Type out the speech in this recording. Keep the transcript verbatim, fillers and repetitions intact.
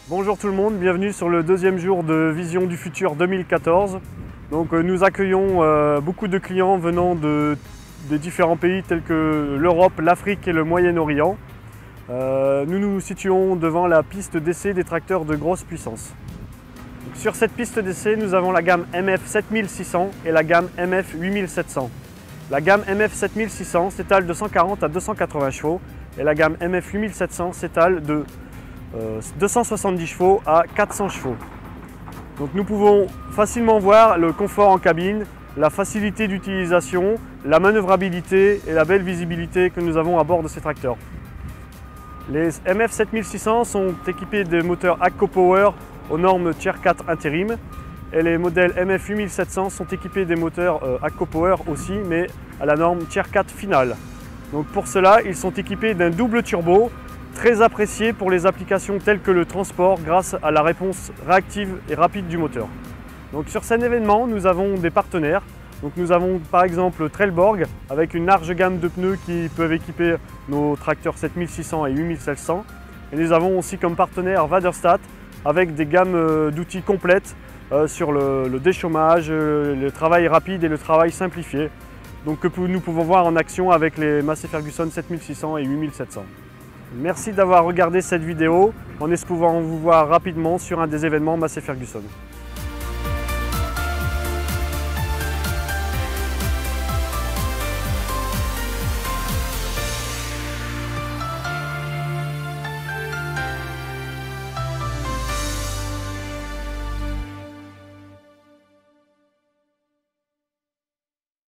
Bonjour tout le monde, bienvenue sur le deuxième jour de Vision du Futur deux mille quatorze. Donc, euh, nous accueillons euh, beaucoup de clients venant de, de différents pays tels que l'Europe, l'Afrique et le Moyen-Orient. Euh, nous nous situons devant la piste d'essai des tracteurs de grosse puissance. Donc, sur cette piste d'essai, nous avons la gamme M F sept mille six cents et la gamme M F huit mille sept cents. La gamme M F sept mille six cents s'étale de cent quarante à deux cent quatre-vingts chevaux et la gamme M F huit mille sept cents s'étale de euh, deux cent soixante-dix chevaux à quatre cents chevaux. Donc nous pouvons facilement voir le confort en cabine, la facilité d'utilisation, la manœuvrabilité et la belle visibilité que nous avons à bord de ces tracteurs. Les M F sept mille six cents sont équipés de moteurs AGCO Power aux normes Tier quatre intérim et les modèles M F huit mille sept cents sont équipés des moteurs euh, AGCO Power aussi, mais à la norme Tier quatre finale. Donc pour cela, ils sont équipés d'un double turbo, très apprécié pour les applications telles que le transport grâce à la réponse réactive et rapide du moteur. Donc sur cet événement, nous avons des partenaires. Donc nous avons par exemple Trelleborg avec une large gamme de pneus qui peuvent équiper nos tracteurs sept mille six cents et huit mille sept cents. Et nous avons aussi comme partenaire Waderstadt avec des gammes d'outils complètes euh, sur le, le déchômage, le travail rapide et le travail simplifié. Donc que nous pouvons voir en action avec les Massey Ferguson sept mille six cents et huit mille sept cents. Merci d'avoir regardé cette vidéo en espérant vous voir rapidement sur un des événements Massey Ferguson.